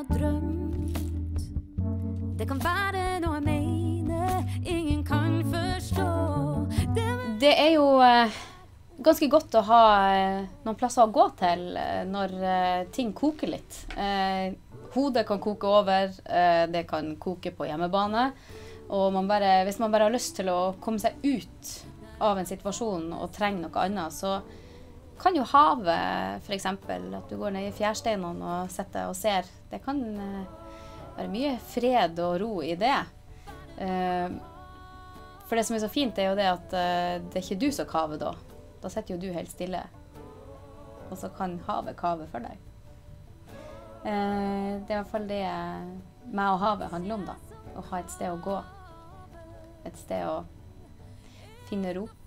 har drømt. Det kan være noe jeg mener, ingen kan forstå. Det jo ganske godt å ha noen plasser å gå til når ting koker litt. Hodet kan koke over, det kan koke på hjemmebane. Og hvis man bare har lyst til å komme seg ut av en situasjon og trenger noe annet, så kan jo havet, for eksempel, at du går ned i fjærsteinene og setter og ser, det kan være mye fred og ro i det. For det som så fint jo det at det ikke du som kaver da. Da sitter jo du helt stille, og så kan havet kave for deg. Det I hvert fall det meg og havet handler om da. Å ha et sted å gå. Et sted å finne ro.